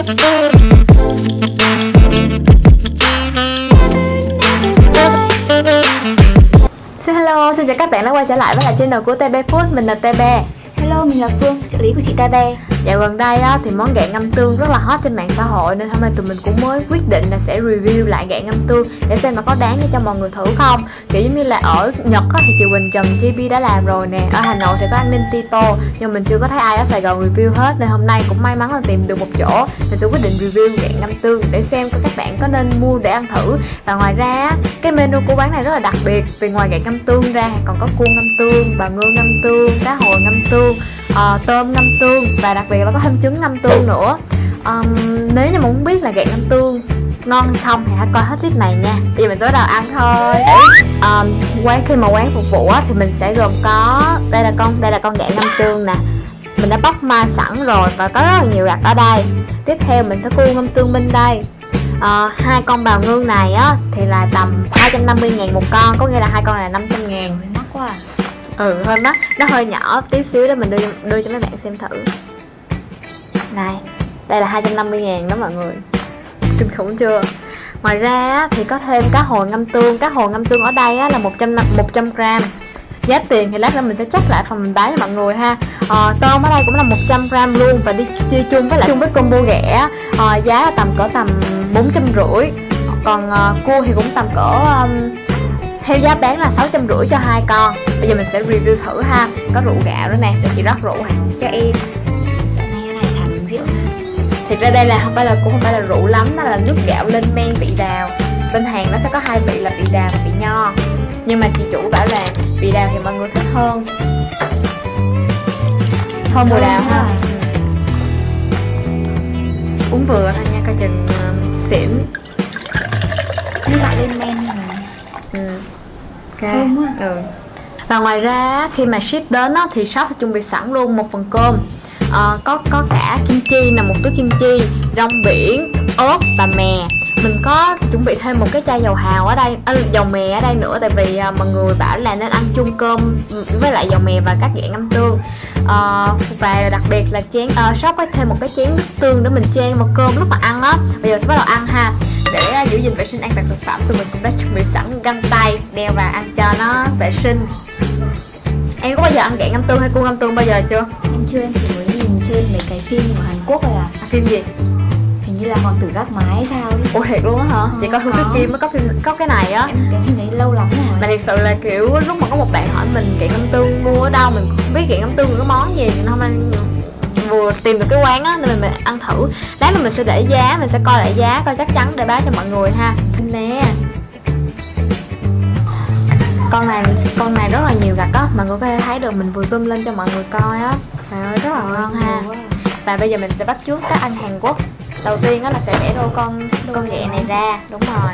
Hello, xin chào các bạn đã quay trở lại với lại channel của TB Food, mình là TB. Hello, mình là Phương, trợ lý của chị TB. Dạo gần đây á, thì món gạn ngâm tương rất là hot trên mạng xã hội, nên hôm nay tụi mình cũng mới quyết định là sẽ review lại gạn ngâm tương để xem mà có đáng để cho mọi người thử không. Kiểu giống như là ở Nhật á, thì chị Quỳnh Trần GB đã làm rồi nè, ở Hà Nội thì có anh Ninh Tito, nhưng mình chưa có thấy ai ở Sài Gòn review hết, nên hôm nay cũng may mắn là tìm được một chỗ mình sẽ quyết định review gạn ngâm tương để xem các bạn có nên mua để ăn thử. Và ngoài ra cái menu của quán này rất là đặc biệt, vì ngoài gạn ngâm tương ra còn có cua ngâm tương, bào ngư ngâm tương, cá hồi ngâm tương, tôm ngâm tương và đặc biệt là có thêm trứng ngâm tương nữa. Nếu như mà muốn biết là gạn ngâm tương ngon hay không thì hãy coi hết clip này nha. Bây giờ mình sẽ bắt đầu ăn thôi. Khi mà quán phục vụ á, thì mình sẽ gồm có đây là con gạn ngâm tương nè, mình đã bóc ma sẵn rồi và có rất là nhiều gạch ở đây. Tiếp theo mình sẽ cua ngâm tương bên đây. Hai con bào ngư này á thì là tầm 250.000 một con, có nghĩa là hai con này là 500.000. Mắc quá à. Hơi mắc, nó hơi nhỏ tí xíu đó, mình đưa cho mấy bạn xem thử. Này, đây là 250.000 đó mọi người. Kinh khủng chưa? Ngoài ra thì có thêm cá hồi ngâm tương. Cá hồi ngâm tương ở đây là 100g. Giá tiền thì lát nữa mình sẽ check lại phần mình bán cho mọi người ha. Tôm ở đây cũng là 100g luôn và đi chung với combo ghẻ, giá là tầm 450. Còn cua thì cũng tầm theo giá bán là 650 cho hai con. Bây giờ mình sẽ review thử ha. Có rượu gạo nữa nè, để chị rót rượu cho em. Cái này xả miếng rượu. Thì ra đây là cũng không phải là rượu lắm, nó là nước gạo lên men vị đào. Bên Hàn nó sẽ có hai vị là vị đào và vị nho, nhưng mà chị chủ bảo là vị đào thì mọi người thích hơn. Thơm mùi đào ha. Uống vừa thôi nha, coi chừng xỉn. Nước gạo lên men như này. Thơm quá. Và ngoài ra khi mà ship đến á, thì shop sẽ chuẩn bị sẵn luôn một phần cơm, có cả kim chi, là một túi kim chi, rong biển, ớt và mè. Mình có chuẩn bị thêm một cái chai dầu hào ở đây, dầu mè ở đây nữa, tại vì mọi người bảo là nên ăn chung cơm với lại dầu mè và các dạng ngâm tương. Và đặc biệt là shop có thêm một cái chén nước tương để mình chan vào cơm lúc mà ăn á. Bây giờ sẽ bắt đầu ăn ha. Để giữ gìn vệ sinh an toàn thực phẩm, tụi mình cũng đã chuẩn bị sẵn găng tay đeo và ăn cho nó vệ sinh. Em có bao giờ ăn gạn ngâm tương hay cua ngâm tương bao giờ chưa? Em chưa, em chỉ mới nhìn trên mấy cái phim của Hàn Quốc rồi à. Phim gì? Hình như là Hoàng tử gác mái hay sao ấy. Ủa thiệt luôn á hả? Chị coi Hương Tuyết Kim mới có cái này á. Cái phim đấy lâu lắm rồi. Mà thật sự là kiểu lúc mà có một bạn hỏi mình gạn ngâm tương mua ở đâu, mình không biết gạn ngâm tương là cái món gì, nên hôm nay vừa tìm được cái quán á nên mình ăn thử. Lát nữa mình sẽ để giá, mình sẽ coi lại giá coi chắc chắn để báo cho mọi người ha. Nè, con này rất là nhiều gạch á, mọi người có thể thấy được, mình vừa zoom lên cho mọi người coi á. Trời ơi, rất là ngon ha. Và bây giờ mình sẽ bắt chước các anh Hàn Quốc. Đầu tiên á là sẽ bẻ đôi con ghẹ này ra. Đúng rồi.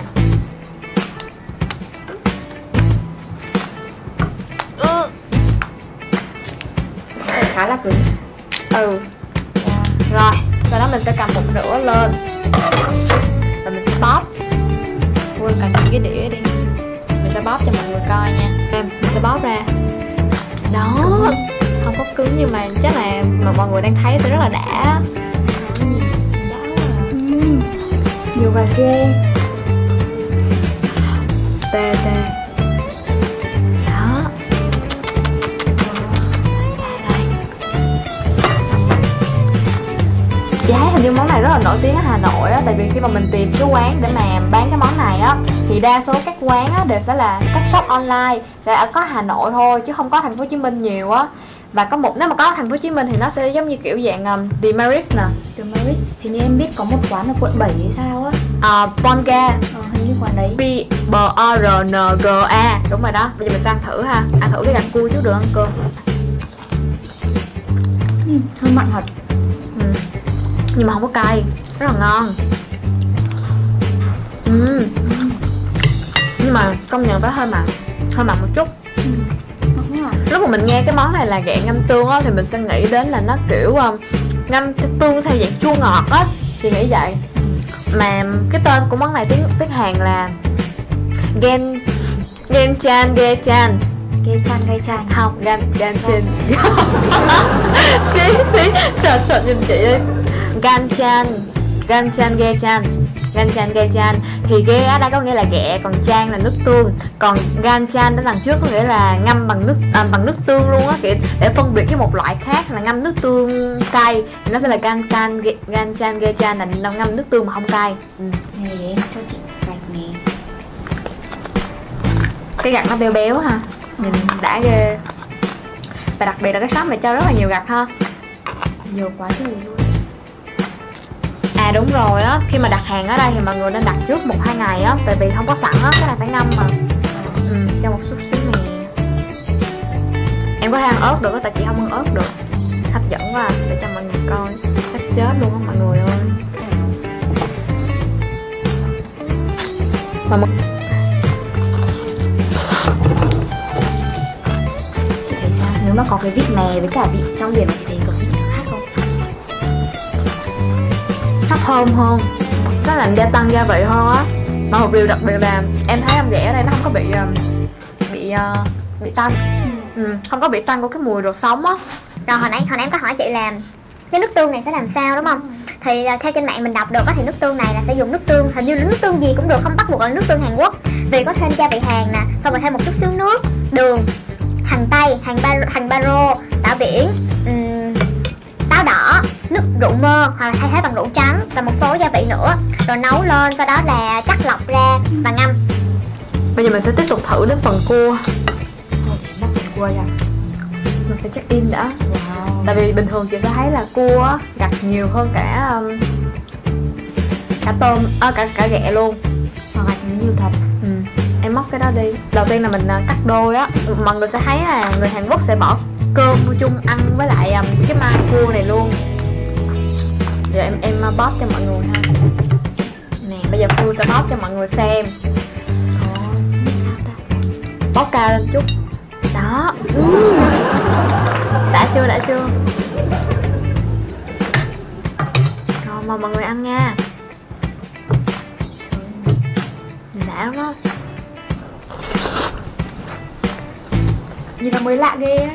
Khá là cứng. Rồi, sau đó mình sẽ cầm một nửa lên và mình sẽ bóp. Quên cầm cái đĩa đi. Mình sẽ bóp cho mọi người coi nha. Mình sẽ bóp ra. Đó, không có cứng nhưng mà chắc là mọi người đang thấy sẽ rất là đã. Nhiều và ghê. Tê. Đó. Chị thấy hình như món này rất là nổi tiếng ở Hà Nội á, tại vì khi mà mình tìm cái quán để mà bán cái món này á thì đa số các quán á đều sẽ là các shop online, sẽ có Hà Nội thôi chứ không có thành phố Hồ Chí Minh nhiều á. Và nếu mà có thành phố Hồ Chí Minh thì nó sẽ giống như kiểu dạng Demaris nè. Demaris, hình như em biết có một quán ở quận 7 hay sao á. Bonga. Hình như quán đấy. Bornga. Đúng rồi đó. Bây giờ mình sang thử ha. Ăn thử cái gạch cua trước được ăn cơm. Hơi mặn thật. Nhưng mà không có cay, rất là ngon. Nhưng mà công nhận phải hơi mặn một chút. Lúc mà mình nghe cái món này là gạn ngâm tương á, thì mình sẽ nghĩ đến là nó kiểu ngâm tương theo dạng chua ngọt á, chị nghĩ vậy. Mà cái tên của món này tiếng Hàn là Ganchan. Không, Ganchan. Xí sợ nhìn chị đi. Ganchan ganchan. Ganchan ganchan thì ghê ở đây có nghĩa là ghẹ, còn chan là nước tương, còn ganchan đến đằng trước có nghĩa là ngâm bằng nước tương luôn á, kiểu để phân biệt với một loại khác là ngâm nước tương cay thì nó sẽ là ganchan ganchan là ngâm nước tương mà không cay. Này để em cho chị gạch nè. Cái gạch nó béo béo ha, nhìn đã ghê. Và đặc biệt là cái shop này cho rất là nhiều gạch ha, Nhiều quá trời luôn. À đúng rồi á, khi mà đặt hàng ở đây thì mọi người nên đặt trước 1-2 ngày á, tại vì không có sẵn á, cái này phải ngâm mà. Cho một chút xíu nè. Em có thể ăn ớt được á, tại chị không ăn ớt được. Hấp dẫn quá, để cho mọi người coi. Chắc chết luôn á mọi người ơi. Mà Chị thấy sao? Nếu mà có cái vị mè với cả vị rong biển chị thấy có vị nào khác không? nó thơm hơn, nó làm gia tăng gia vị hơn á. Mà một điều đặc biệt là em thấy em ghẻ ở đây nó không có bị tanh. Không có bị tanh của cái mùi đồ sống á. Rồi hồi nãy em có hỏi chị là cái nước tương này sẽ làm sao đúng không? Thì theo trên mạng mình đọc được thì nước tương này là sẽ dùng nước tương, hình như là nước tương gì cũng được, không bắt buộc là nước tương Hàn Quốc. Vì có thêm gia vị Hàn nè, xong rồi thêm một chút xíu nước, đường, hành tây, hành baro, táo biển, táo đỏ, nước rượu mơ hoặc là thay thế bằng rượu trắng và một số gia vị nữa. Rồi nấu lên, sau đó là cắt lọc ra và ngâm. Bây giờ mình sẽ tiếp tục thử đến phần cua. Mắc phần cua ra. Mình phải check in đã. Wow. Tại vì bình thường chị sẽ thấy là cua á, gặt nhiều hơn cả tôm, cả ghẹ luôn. Mà gạch nó nhiều thật. Em móc cái đó đi. Đầu tiên là mình cắt đôi á. Mọi người sẽ thấy là người Hàn Quốc sẽ bỏ cơm vô chung ăn với lại cái mai cua này luôn. Giờ em bóp cho mọi người ha. Nè, bây giờ Phương sẽ bóp cho mọi người xem. Bóp cao lên chút. Đó. Đã chưa? Rồi mời mọi người ăn nha. Đã lắm đó. Nhìn nó mới lạ ghê á.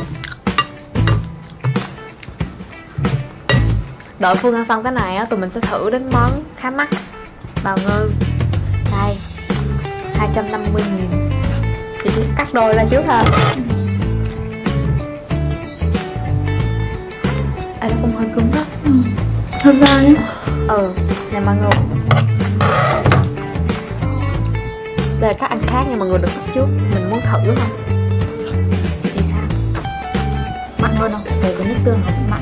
Đợi Phương ăn xong cái này á, tụi mình sẽ thử đến món khá mắc, bào ngư. Đây, 250.000. Chị chỉ cắt đôi ra trước ha. À, nó cũng hơi cứng á. Hơi dai á. Này mọi người, đây là cách ăn khác nha mọi người, đừng bắt trước. Mình muốn thử không? Thì sao? Mặn hơn không? Tại cái nước tương nó cũng mặn.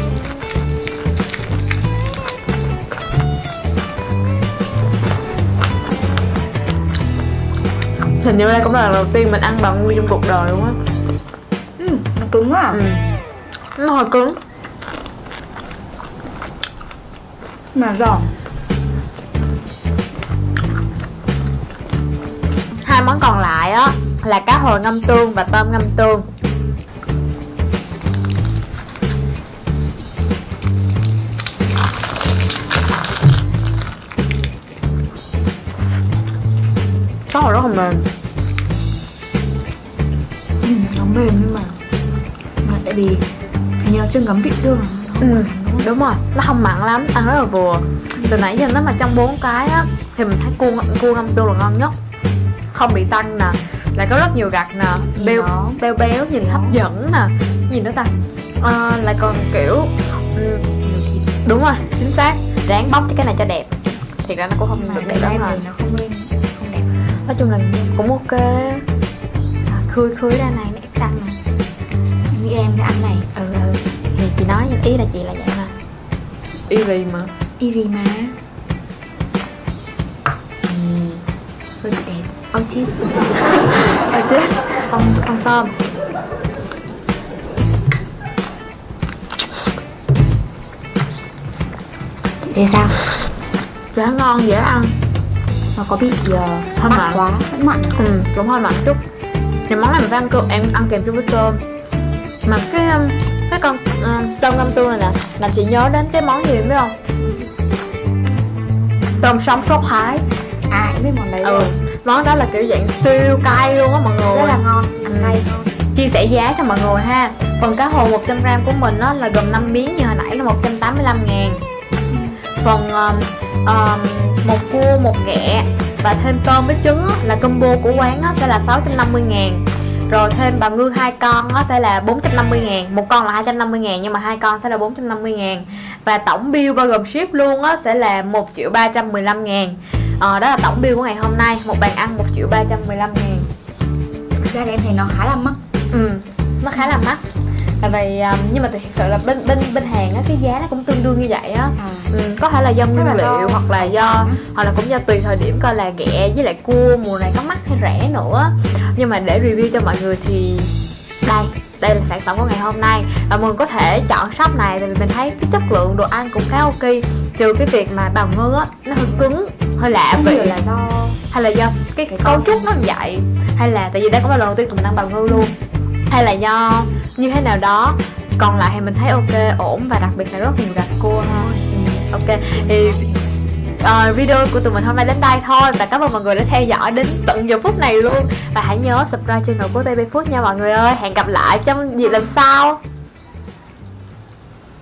Hình như đây cũng là lần đầu tiên mình ăn bào ngư trong cuộc đời luôn á. Nó cứng à? Nó hơi cứng. Mà giòn. Hai món còn lại á là cá hồi ngâm tương và tôm ngâm tương. Cá hồi rất là mềm. Nó mềm nhưng mà tại vì hình như nó chưa ngấm vị tương à? Đúng rồi, nó không mặn lắm, ăn rất là vừa. Từ nãy giờ nếu mà trong 4 cái á thì mình thấy cua ngâm tương là ngon nhất. Không bị tanh nè, lại có rất nhiều gạch nè, béo béo nhìn hấp dẫn nè. Gì nữa ta? Lại còn kiểu đúng rồi, chính xác. Ráng bóc cái này cho đẹp. Thiệt ra nó cũng không được đẹp lắm rồi. Nó không lên, không đẹp. Nói chung là cũng ok. Khơi ra này nó ép răng nè. Nghĩ em cái ăn này. Thì chị nói ý là chị là vậy mà. Easy mà. Easy mà. Hơi bị đẹp. Ôi chết. Ôi chết. Không tôm. Thế sao? Giá ngon, dễ ăn. Nó có bị hơi mặn quá, vẫn mặn. Cũng hơi mặn chút. Thì món này mình phải ăn cơm, em ăn kèm chung với cơm. Mà cái con tôm ngâm tương này nè, làm chị nhớ đến cái món gì biết không? Tôm sống sốt Thái. À, em biết món đấy rồi. Món đó là kiểu dạng siêu cay luôn á mọi người. Rất là ngon, ăn cay ngon. Chia sẻ giá cho mọi người ha. Phần cá hồi 100g của mình đó là gồm 5 miếng như hồi nãy là 185.000. phần một cua, một ghẹ và thêm tôm với trứng á, là combo của quán á, sẽ là 650.000. Rồi thêm bào ngư 2 con á, sẽ là 450.000. Một con là 250.000 nhưng mà 2 con sẽ là 450.000. Và tổng bill bao gồm ship luôn á, sẽ là 1.315.000. Đó là tổng bill của ngày hôm nay. Một bàn ăn 1.315.000. Thực ra em thấy nó khá là mắc. Nó khá là mắc. Tại vì nhưng mà thật sự là bên Hàn á, cái giá nó cũng tương đương như vậy á. Có thể là do nguyên liệu hoặc là cũng do tùy thời điểm coi là ghẹ với lại cua mùa này có mắc hay rẻ nữa. Nhưng mà để review cho mọi người thì đây là sản phẩm của ngày hôm nay, và mọi người có thể chọn shop này tại vì mình thấy cái chất lượng đồ ăn cũng khá ok, trừ cái việc mà bào ngư á nó hơi cứng, hơi lạ vị, hay là do cái cấu trúc nó như vậy, hay là tại vì đây cũng là lần đầu tiên tụi mình ăn bào ngư luôn, hay là do như thế nào đó. Còn lại thì mình thấy ok, ổn, và đặc biệt là rất nhiều gạch cua ha. Ok thì video của tụi mình hôm nay đến đây thôi, và cảm ơn mọi người đã theo dõi đến tận giờ phút này luôn. Và hãy nhớ subscribe channel của TP Food nha mọi người ơi. Hẹn gặp lại trong dịp lần sau.